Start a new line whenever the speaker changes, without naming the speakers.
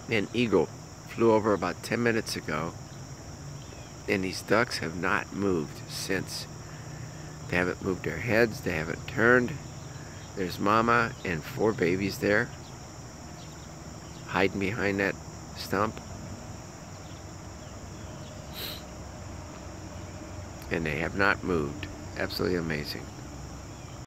An eagle flew over about 10 minutes ago, and these ducks have not moved since. They haven't moved their heads, they haven't turned. There's mama and 4 babies there, hiding behind that stump. And they have not moved. Absolutely amazing.